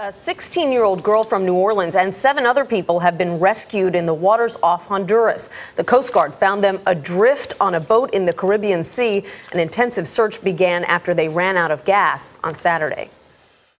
A 16-year-old girl from New Orleans and 7 other people have been rescued in the waters off Honduras. The Coast Guard found them adrift on a boat in the Caribbean Sea. An intensive search began after they ran out of gas on Saturday.